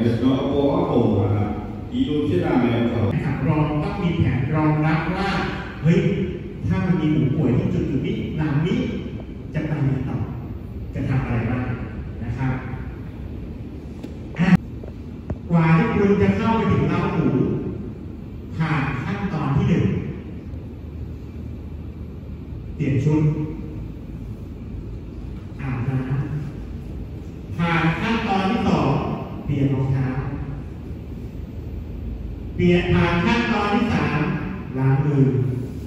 nó có cổ là ý đồ chết là mẹ của นะครับรองต้องมีแผนรองรับว่าเฮ้ยถ้ามันมีหมูป่วยที่จุดนี้หลังนี้จะไปยังไงต่อจะทำอะไรบ้างนะครับกว่าที่คุณจะเข้าไปถึงเล้าหมูผ่านขั้นตอนที่ 1เปลี่ยนชุดอาบน้ำผ่านขั้นตอนที่ 2เปลี่ยนรองเท้าผ่านขั้นตอนที่ 3ล้างมือ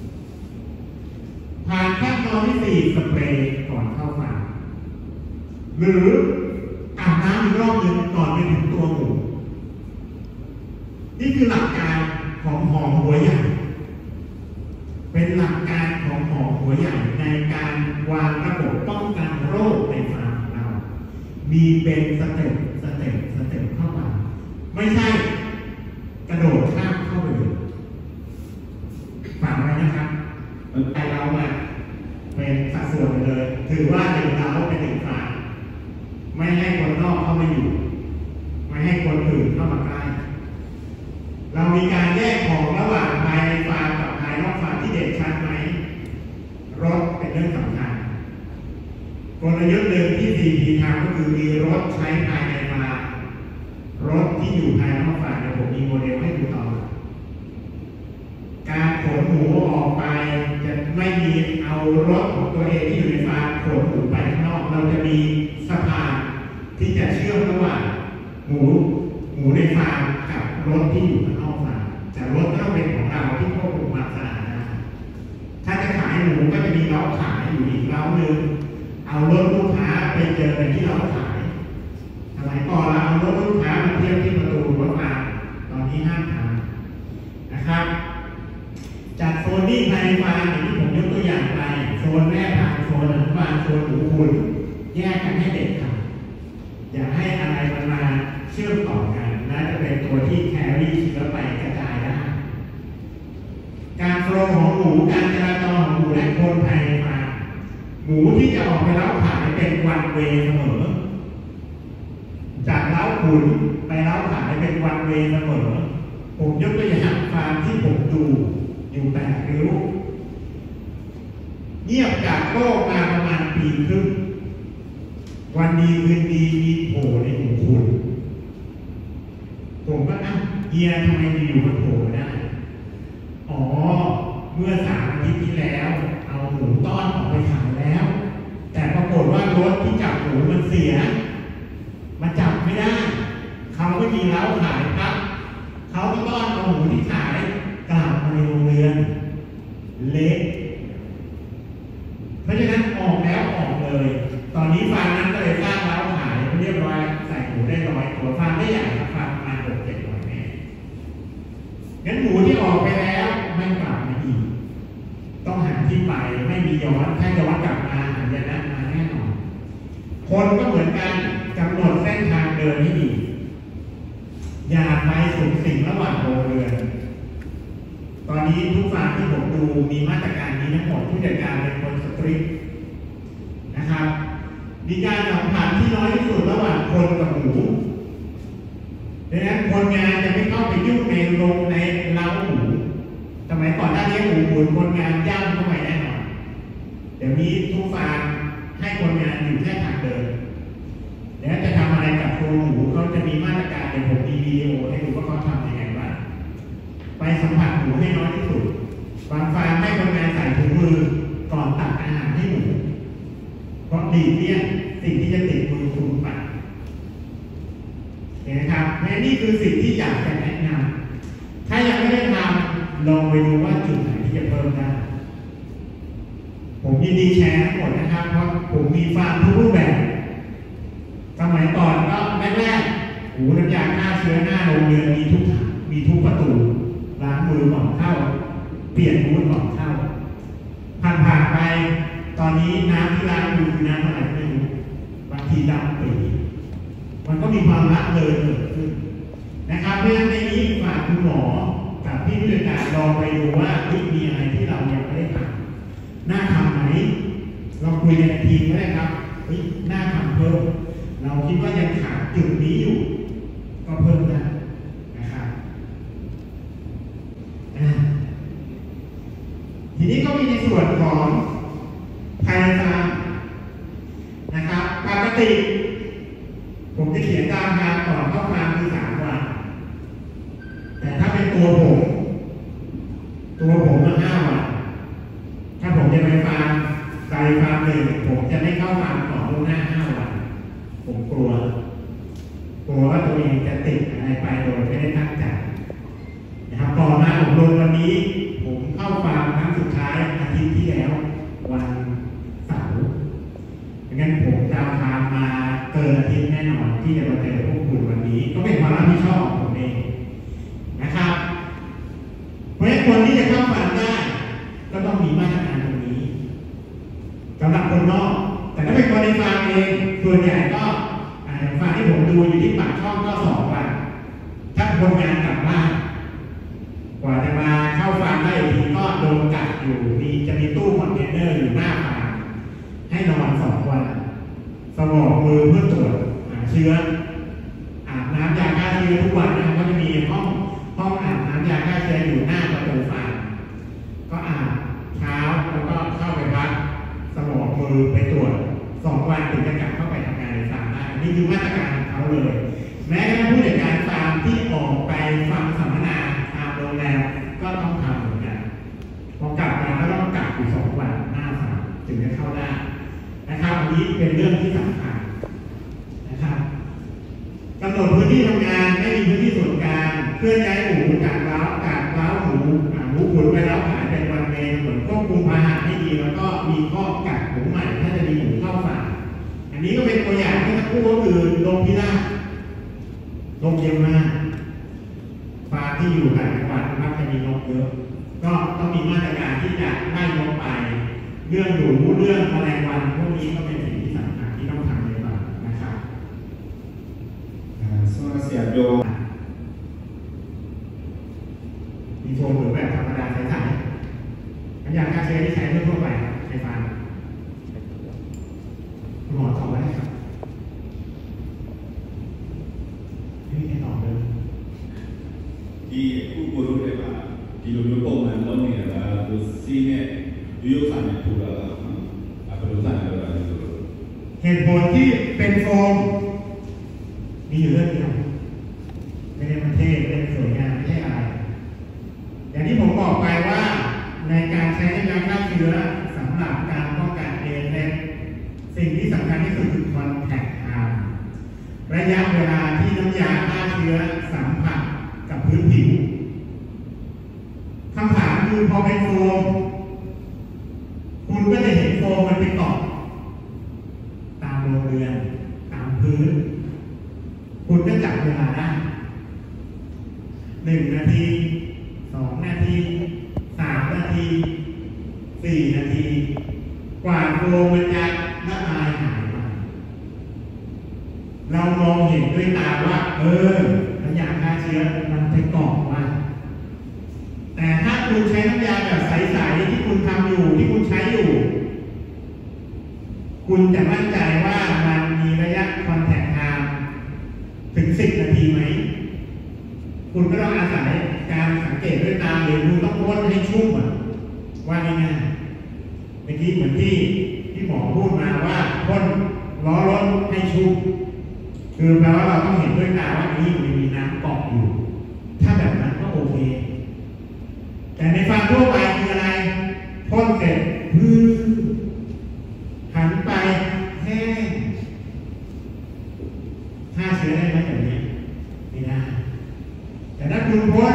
ผ่านขั้นตอนที่ 4สเปรย์ก่อนเข้าฟาร์มหรืออาบน้ำอีกรอบหนึ่งก่อนไปถึงตัวหมูนี่คือหลักการของหอหัวใหญ่เป็นหลักการของหอหัวใหญ่ในการวางระบบป้องกันโรคในฟาร์มของเรามีเป็นสเต็ปเข้ามาไม่ใช่กระโดดข้ามเข้าไปเลยฟังไว้นะครับแต่เราเป็นสัดส่วนเลยถือว่าหนึ่งเราเป็นหนึ่งฟาร์มไม่ให้คนนอกเข้ามาอยู่ไม่ให้คนอื่นเข้ามาใกล้เรามีการแยกของระหว่างภายในฟาร์มกับภายนอกฟาร์มที่เด่นชัดไหมรถเป็นเรื่องสำคัญกลยุทธ์หนึ่งที่ CP ทำก็คือมีรถใช้ภายในฟาร์มรถที่อยู่ภายนอกฟาร์มผมมีโมเดลให้ดูต่อการขนหมูออกไปจะไม่มีเอารถของตัวเองที่อยู่ในฟาร์มขนหมูไปข้างนอกเราจะมีสะพานที่จะเชื่อมระหว่างหมูในฟาร์มกับรถที่อยู่ข้างนอกฟาร์มแต่รถก็ต้องเป็นของเราที่ควบคุมความสะอาดนะถ้าจะขายหมูก็จะมีเล้าขายอยู่อีกเล้าหนึ่งเอารถลูกค้าไปเจอในที่เล้าขายสมัยก่อนเราเอารถลูกค้ามาเทียบที่ประตูรถฟาร์มตอนนี้ห้ามทำนะครับจัดโซนนิ่งภายในฟาร์มอย่างที่ผมยกตัวอย่างไปโซนแม่พันธุ์โซนอนุบาลโซนหมูขุนแยกกันให้เด็ดขาดอย่าให้อะไรมันมาเชื่อมต่อกันและจะเป็นตัวที่แครี่เชื้อไปกระจายได้การโฟล์ของหมูการจราจรของหมูและคนภายในฟาร์มหมูที่จะออกไปเล้าขายเป็นวันเวย์เสมอจากเล้าขุนไปเล้าขายเป็นวันเวย์เสมอผมยกตัวอย่างฟาร์มที่ผมดูอยู่8 ริ้วเงียบจากโลกมาประมาณปีครึ่งวันดีคืนดีมีโผล่ในหมูขุนผมก็เฮียทำไมอยู่มันโผล่ได้อ๋อเมื่อ3 อาทิตย์ที่แล้วเอาหมูต้อนออกไปขายแล้วแต่ปรากฏว่ารถที่จับหมูมันเสียมันจับไม่ได้เขาไม่มีเล้าขายครับเขาก็ต้อนเอาหมูที่ขายกลับมาในโรงเรือนเละเพราะฉะนั้นออกแล้วออกเลยตอนนี้ฟาร์มนั้นก็เลยสร้างเล้าขายเรียบร้อยใส่หมูได้100 ตัวฟาร์มได้ใหญ่ครับฟาร์มประมาณ6-700 แม่งั้นหมูที่ออกไปแล้วไม่กลับมาอีกต้องหาที่ไปไม่มีย้อนถ้าย้อนกลับมาหายนะมาแน่นอนคนก็เหมือนกันกำหนดเส้นทางเดินให้ดีอย่าไปสุดสิ่งระหว่างโรงเรือนตอนนี้ทุกฟาร์มที่ผมดูมีมาตรการนี้ทั้งหมดผู้จัดการเป็นคนสตรีทนะครับมีการสัมผัสที่น้อยที่สุดระหว่างคนกับหมูดังนั้นคนงานจะไม่เข้าไปยุ่งในโรงในเล้าหมูสมัยก่อนถ้าเลี้ยงหมูขุนคนงานย่างเข้าไปแน่นอนเดี๋ยวนี้ทุกฟาร์มให้คนงานอยู่แค่ทางเดินแล้วจะทำอะไรกับตัวหมูเขาจะมีมาตรการเดี๋ยวผมมีวิดีโอให้ดูว่าเขาทำยังไงบ้างไปสัมผัสหมูให้น้อยที่สุดบางฟาร์มให้คนงานใส่ถุงมือก่อนตักอาหารให้หมูเพราะดีเนี่ยสิ่งที่จะติดมือคุณไปเห็นไหมครับนี่คือสิ่งที่อยากจะแนะนำถ้ายังไม่ได้ทำลองไปดูว่าจุดไหนที่จะเพิ่มได้ผมยินดีแชร์ทั้งหมดนะครับเพราะผมมีฟาร์มทุกรูปแบบสมัยก่อนก็แรกๆหูน้ำยาฆ่าเชื้อหน้าโรงเรือนมีทุกถังมีทุกประตูล้างมือก่อนเข้าเปลี่ยนมูดก่อนเข้าผ่านไปตอนนี้น้ำที่ล้างมือคือน้ำอะไรไม่รู้บางทีดำปีมันก็มีความละเลยเกิดขึ้นนะครับเพราะฉะนั้นในนี้ฝากคุณหมอกับพี่ผู้จัดการลองไปดูว่ามีอะไรที่เรายังไม่ได้ทำน่าทำไหมลองคุยกันในทีมก็ได้ครับน่าทำเพิ่มเราคิดว่ายังขาดจุดนี้อยู่ก็เพิ่มได้นะครับทีนี้ก็มีในส่วนของภายในฟาร์มนะครับปกติผมจะเขียนตามงานก่อนเข้าฟาร์มคือ3 วันแต่ถ้าเป็นตัวผมมัน5 วันถ้าผมจะไปฟาร์มไกลฟาร์มหนึ่งผมจะไม่เข้าฟาร์มก่อนล่วงหน้า5 วันผมกลัวว่าตัวเองจะติดอะไรไปโดยไม่ได้ตั้งใจนะครับก่อนมาอบรมวันนี้ผมเข้าฟาร์มครั้งสุดท้ายอาทิตย์ที่แล้ววันเสาร์ดังนั้นผมตามฟาร์มมาเกินอาทิตย์แน่นอนที่จะมาเจอพวกคุณวันนี้ก็เป็นความรับผิดชอบของผมเองนะครับเพราะฉะนั้นคนที่จะเข้าฟาร์มได้ก็ต้องมีมาตรการตรงนี้สำหรับคนนอกแต่ถ้าเป็นคนในฟาร์มเองส่วนใหญ่ก็ฟาร์มที่ผมดูอยู่ที่ปากช่องก็2 วันถ้าคนงานกลับบ้านกว่าจะมาเข้าฟาร์มได้ทีก็โดนกักอยู่จะมีตู้คอนเทนเนอร์อยู่หน้าฟาร์มให้นอน2 วันสวอปมือเพื่อตรวจหาเชื้ออาบน้ำยาฆ่าเชื้อทุกวันนะครับก็จะมีห้องอาบน้ำยาฆ่าเชื้ออยู่หน้าประตูฟาร์มก็อาบเช้าแล้วก็เข้าไปพักสวอปมือไปตรวจ2 วันถึงจะกลับเข้าไปทำงานในฟาร์มได้นี่คือมาตรการของเขาเลยแม้กระทั่งผู้จัดการฟาร์มที่ออกไปฟังสัมมนาตามโรงแรมก็ต้องทำเหมือนกันพอกลับมาก็ต้องกักอยู่2 วันหน้าฟาร์มถึงจะเข้าได้นะครับอันนี้เป็นเรื่องที่สำคัญนะครับกำหนดพื้นที่ทำงานไม่มีพื้นที่ส่วนกลางเคลื่อนย้ายหมูจากเล้าหมูขุนไปเล้าขายเป็นวันเวรส่วนควบคุมอาหารให้ดีแล้วก็มีข้อกักหมูใหม่ถ้าจะมีหมูเข้าฟาร์มอันนี้ก็เป็นตัวอย่างที่ทั้งคู่ก็คือลงพิราบลงเยอะมากฟาร์มที่อยู่ต่างจังหวัดมักจะมีนกเยอะก็ต้องมีมาตรการที่จะไล่นกไปเรื่องหนูเรื่องแมลงวันพวกนี้ก็เป็นสิ่งที่สำคัญที่ต้องทำในฟาร์มนะครับเสียโยมีโฟมหรือแบบธรรมดาใช้น้ำยาฆ่าเชื้อที่ใช้ทั่วไปในฟาร์มหมอตอบได้ครับไม่ได้ตอบเลยဒီအခုကိုတို့တွေကဒီလိုမျိုးပုံမှန်လုပ်နေတာကသူစီးနဲ့ရိုးဆိုင်နဲ့ထူတာလားဘယ်လိုဆိုင်လဲလားเหตุผลที่เป็นโฟมมีอยู่เรื่องเดียวไม่ได้มันเท่ไม่ได้สวยงามไม่ใช่อะไรอย่างที่ผมบอกไปว่าในการใช้น้ำยาฆ่าเชื้อสำหรับการป้องกันเอดส์สิ่งที่สำคัญที่สุดคือคอนแทคไทม์ระยะเวลาที่น้ำยาฆ่าเชื้อสัมผัสกับพื้นผิวคำถามคือพอเป็นโฟมคุณก็จะเห็นโฟมมันไปเกาะตามโรงเรือนตามพื้นคุณก็จับเวลาได้1 นาที2 นาที3 นาที4 นาทีกว่าโฟมมันจะละลายหายไปเรามองเห็นด้วยตาว่าน้ำยาฆ่าเชื้อมันไปเกาะว่าแต่ถ้าคุณใช้น้ำยาแบบใสๆที่คุณทำอยู่ที่คุณใช้อยู่คุณจะมั่นใจว่ามันมีระยะคอนแทคไทม์ถึง10 นาทีไหมคุณก็ต้องอาศัยการสังเกตด้วยตาหรือคุณต้องพ่นให้ชุ่มว่าง่ายๆเมื่อกี้เหมือนที่หมอพูดมาว่าพ่นล้อรถให้ชุ่มคือแปลว่าเราต้องเห็นด้วยตาว่านี่มันมีน้ำเกาะอยู่ถ้าแบบนั้นก็โอเคแต่ในฟาร์มทั่วไปคืออะไรพ่นเสร็จหันไปแห้งฆ่าเชื้อได้ไหมแบบนี้ไม่ได้แต่ถ้าคุณพ่น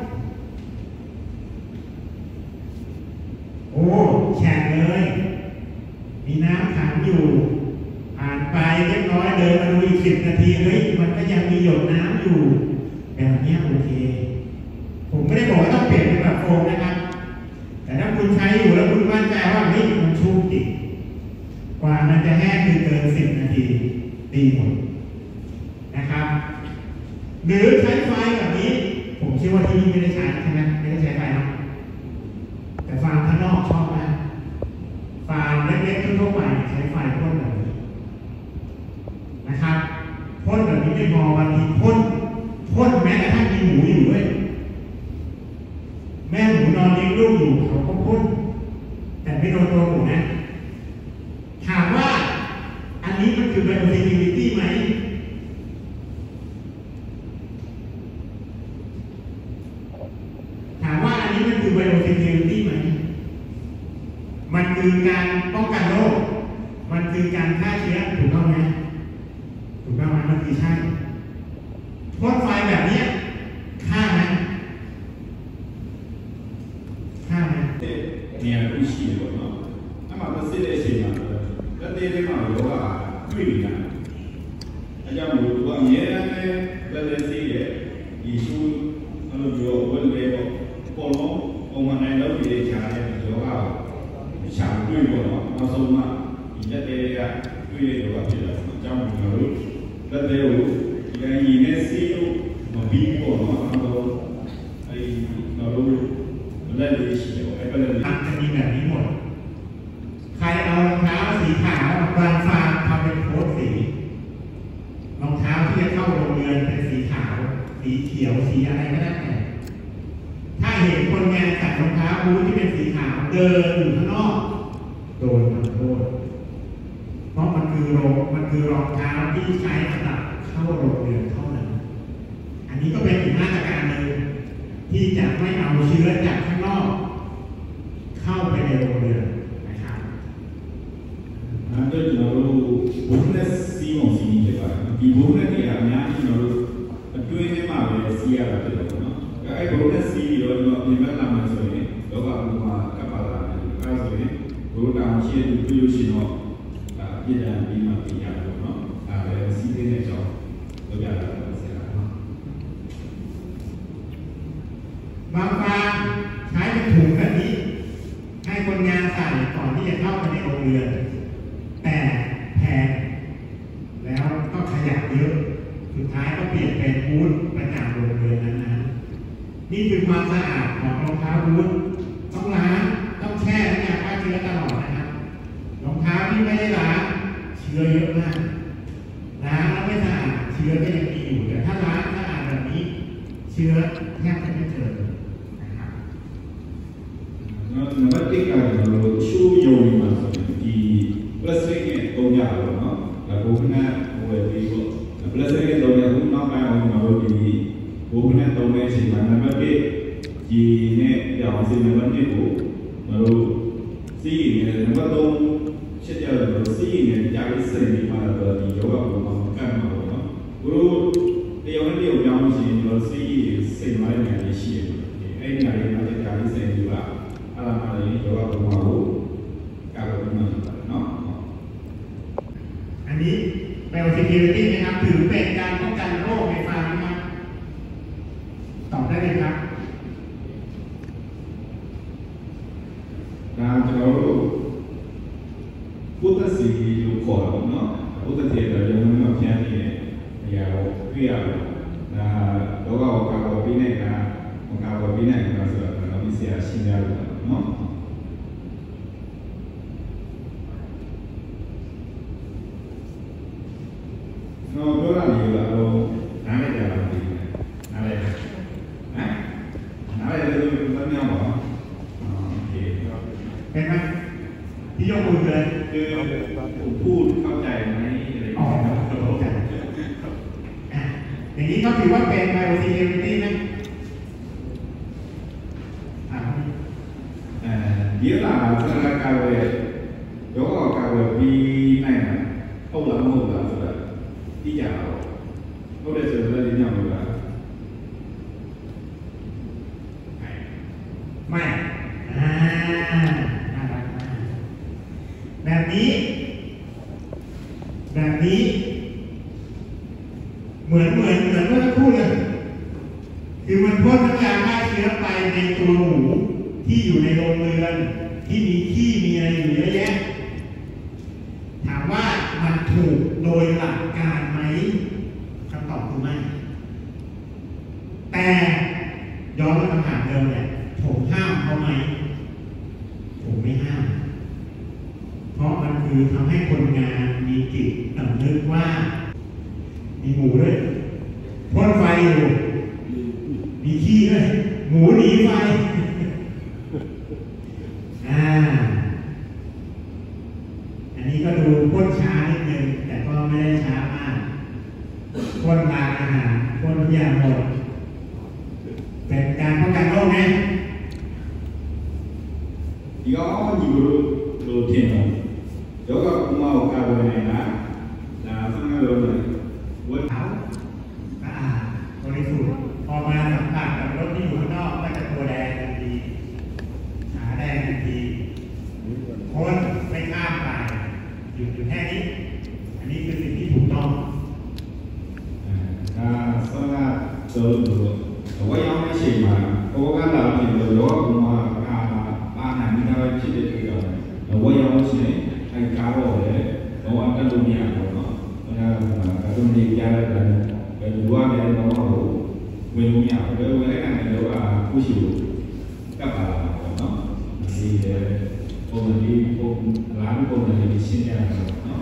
แฉะเลยมีน้ำขังอยู่ผ่านไปเรียบร้อยเดินมาดูอีก10 นาทีมันก็ยังมีหยดน้ำอยู่แบบนี้โอเคผมไม่ได้บอกว่าต้องเปลี่ยนเป็นแบบโฟมนะครับแต่ถ้าคุณใช้อยู่แล้วคุณมั่นใจว่ามันชุ่มจริงกว่ามันจะแห้งคือเกิน10 นาทีดีหมดนะครับหรือใช้ไฟแบบนี้ผมเชื่อว่าที่นี่ไม่ได้ใช้ใช่ไหมไม่ได้ใช้ไฟนะแต่ฟาร์มข้างนอกชอบมากฟาร์มเล็กๆทั่วไปใช้ไฟพ่นแบบนี้นะครับพ่นแบบนี้ไม่พอบางทีพ่นแม่หมูนอนเลี้ยงลูกอยู่เขาก็พ่นแต่ไม่โดนตัวหมูนะถามว่าอันนี้มันคือ biosecurity ไหมถามว่าอันนี้มันคือ biosecurity ไหมมันคือการป้องกันโรคมันคือการฆ่าเชื้อถูกต้องไหมถูกต้องไหมมันคือใช่พ่นไฟแบบนี้ฆ่าไหมฆ่าไหมနေရာတစ်ရှိတယ်ပေါ့နော်အဲ့မှာမစစ်တဲ့အချိန်မှာလက်သေးလေးမှာရောကတွေ့နေတာအဲကြောင့်မို့သူကအများအားဖြင့်လက်သေးစီးရဲ့ဒီရှူအဲ့လိုပြောဝယ်လေပေါ့ပေါ်လုံးပုံမှန်နိုင်တော့ဒီခြားတဲ့ယောဂကိုခြားတွေ့ပေါ့နော်နောက်ဆုံးမှဒီလက်သေးကတွေ့ရတော့ဖြစ်တယ်အကြောင်းကိုကျွန်တော်တို့လက်သေးကိုဒီအရင်နဲ့စီးလို့မပြီးပေါ့နော်အဲ့တော့အဲ့တော့လက်လေးရှိတယ်အဲ့ဒါလည်းจะมีแบบนี้หมดใครเอารองเท้าสีขาวบางฟางทำเป็นโค้ดสีรองเท้าที่จะเข้าโรงเรียนเป็นสีขาวสีเขียวสีอะไรก็ได้แต่ถ้าเห็นคนงานใส่รองเท้าบูทที่เป็นสีขาวเดินอยู่ข้างนอกโดนทำโทษเพราะมันคือรองเท้าที่ใช้สำหรับเข้าโรงเรียนเท่านั้นอันนี้ก็เป็นอีกมาตรการหนึ่งที่จะไม่เอาเชื้อจากข้างนอกเข้าไปในโรงเรียนนะครับนั่นก็ကျွန်တော်တို့ဘုန်းနဲ့စီမုံစီနေကြပါဒီဘုန်းနဲ့တရားအများကြီးကျွန်တော်တို့အတွင်းထဲမှာပဲစီးရတာဖြစ်တယ်ပေါ့နော်အဲ့ဘုန်းနဲ့စီးပြီးတော့ကျွန်တော်ပြင်ပလာမှဆိုရင်လောကဘုံမှာကပ်ပါလာတယ်အဲ့ဆိုရင်ဘုရားရှိတဲ့ပြုလို့ရှိတော့ပြည်တယ်ပြီးမှပြင်ရတယ်ပေါ့နော်အဲ့ဒါလည်းစီးတဲ့အကြောင်းလုပ်ရတာပါဆရာနော်บางฟางใช้เป็นถุงแบบนี้ให้คนงานใส่ก่อนที่จะเข้าไปในโรงเรียนแต่แพงแล้วก็ขยับเยอะสุดท้ายก็เปลี่ยนเป็นบูทประจำโรงเรียนนั้นๆนี่คือความสะอาดของรองเท้าบูทต้องล้างต้องแช่น้ำยาฆ่าเชื้อตลอดนะครับรองเท้าที่ไม่ได้ล้างเชื้อเยอะมากล้างแล้วไม่สะอาดเชื้อก็ยังมีอยู่แต่ถ้าล้างสะอาดแบบนี้เชื้อแทบจะไม่เจอနံပါတ်1ကကျွန်တော်တို့ချိုးယုံနေမှာဆိုရင်ဒီ plastic နဲ့တုံးကြပါတော့နော်ဒါဘုံနဲ့ဟိုဒီပေါ့ plastic နဲ့တုံးရခုနောက်ပိုင်းအောင်ကျွန်တော်တို့ဒီဘုံနဲ့တုံးတဲ့အချိန်မှာနံပါတ်1ဒီနဲ့ပြောင်းစီနံပါတ်2ကိုကျွန်တော်တို့စီးနေနံပါတ်3ချက်ကြတော့စီးနေကြာပြီးစိတ်နေမှာတော့ဒီယောဂဘုံမှာကတ်မှာပေါ့နော်ဘုတို့တယောက်နဲ့တယောက်ပြောင်းလို့ရှိရင်ကျွန်တော်စီးစိတ်မိုင်းနေရရှိတယ်အဲ့ဒီနေရာလေးမှာကြာပြီးစိတ်နေပါအဲ့ဒါမှလည်းယောဂဘုံမှာကိုကာကွယ်ပြီးမှပါတယ်နော်อันนี้ biosecurity นะครับถือเป็นการป้องกันโรคในฟาร์มนะครับตอบได้เลยครับဒါကျွန်တော်တို့ဘုဒ္ဓစီလို့ခေါ်တာပေါ့နော်ဘုဒ္ဓတေတော်ရုံးမှာပြန်နေတဲ့နေရာကိုတွေ့ရတယ်ဒါလောကကိုကာကွယ်ပြီးနေတာကာကွယ်ပြီးနေတာဆိုတော့ကျွန်တော်ဒီဆရာရှင်းပြလို့နော်နော်ပြောရရင်တော့နားလိုက်ကြပါဦးနားလိုက်ဟမ်နားလိုက်လို့ဘယ်လိုမျိုးပါโอเคเป็นไหมที่ยกมือเลยคือผมพูดเข้าใจไหมอะไรอ๋อเข้าใจอย่างนี้ก็ถือว่าเป็น biosecurity นะဒီလာစရကာဝေယောဂကာဝေပြီးနိုင်တာဟုတ်လားမဟုတ်လားဆိုတာသိကြပါဦးဟုတ်တယ်ဆိုတော့လည်းညောင်းလို့လားไม่น่ารักมากแบบนี้เหมือนเมื่อสักครู่เลยคือมันพ่นน้ำยาฆ่าเชื้อไปในตัวหมูที่อยู่ในโรงเรือนที่มีขี้มีอะไรอยู่เยอะแยะถามว่ามันถูกโดยหลักการไหมคำตอบคือไม่แต่ย้อนไปคำถามเดิมเนี่ยผมห้ามเขาไหมผมไม่ห้ามเพราะมันคือทำให้คนงานมีจิตสำนึกว่ามีหมูด้วยพ่นไฟอยู่มีขี้ด้วยหมูหนีไฟဒီကောင်အညီလို့ထင်တယ်ယောဂကုမကိုကာဝယ်နေတာဒါဆက်ငယ်လို့လေဝတ်เขาสะอาดบริสุทธิ์พอมาสัมผัสกับรถที่อยู่ข้างนอกก็จะตัวแดงทันทีขาแดงทันทีคนไม่ข้ามไปหยุดอยู่แค่นี้อันนี้คือสิ่งที่ถูกต้องဆက်ငယ်လို့ဝယ်ရောက်နေချိန်မှာဘောကလာပြီးတော့ယောဂကုမကပါနိုင်နေတာပဲဖြစ်တဲ့အတွက်ကြောင့်ဝယ်ရောက်ချိန်အဲကားတော့လေတော့အတက်လို့မရဘူးနော်ကတော့ဒီကြားရတယ်ဘယ်လိုရလဲတော့ဝင်လို့မရဘူးဘယ်လိုလဲကနေတော့ခုရှိလို့ကပ်ပါလာတော့နော်ဒီပုံမှန်ဒီပုံလာလို့ပုံမှန်ဒီရှင်းရတာနော်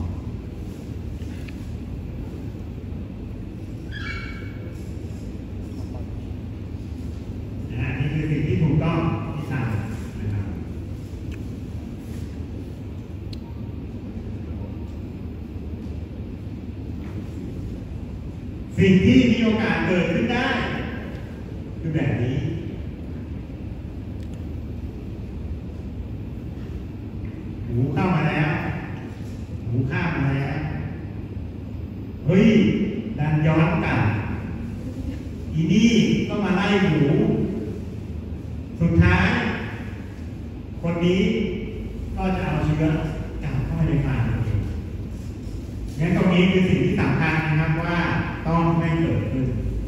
นี่คือสิ่งที่ถูกต้องที่ทำนะครับสิ่งที่มีโอกาสเกิดขึ้นได้คือแบบนี้หูเข้ามาแล้วหูข้ามมาแล้วเฮ้ยดันย้อนกลับอีนี่ก็มาไล่หูสุดท้ายคนนี้ก็จะเอาเชื้อกลับเข้าไปในปากงั้นตรงนี้คือสิ่งที่สำคัญนะครับว่าต้องไม่เกิดขึ้น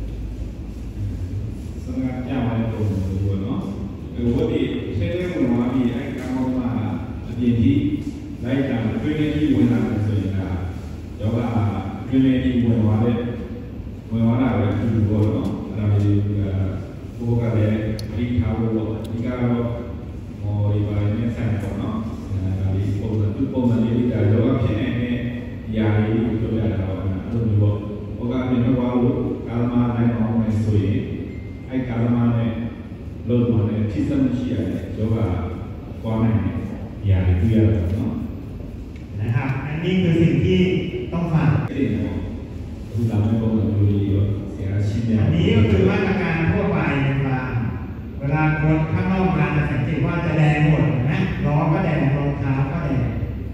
สำหรับอย่างไรตัวตัวเนาะวันนี้ใช้เรื่องของว่ามีไอ้การออกมาเรียนที่ได้จากเพื่อนที่วันนั้นเสร็จแล้วเดี๋ยวว่าเพื่อนที่วันวันเนี่ยวันวันอะไรที่ดูเนาะเราไปพวกอะไรที่เขาบอกที่เขามอริบายเนี่ยแสบเนาะเราไปพวกนั้นทุกพวกนั้นที่จะเดี๋ยวว่าเพียงเนี่ยยาที่ตัวอย่างเราเราดูบอกโอกาสเป็นว่าการมาในน้องในสวยไอ้การมาในเริ่มมาในที่สมุทรเชียร์เดี๋ยวว่าก่อนในยาที่ตัวอย่างเนาะนะครับอันนี้คือสิ่งที่ต้องฟังก็ดีนะคุณเราไม่บอกเราดูดีว่าเสียชีวิตอันนี้ก็คือมาตรการทั่วไปเวลาคนข้างนอกมาจะสังเกตว่าจะแดงหมดนะล้อก็แดงรองเท้าก็แดง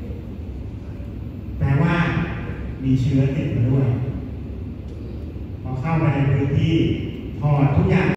แปลว่ามีเชื้อติดมาด้วยพอเข้าไปในพื้นที่ถอดทุกอย่าง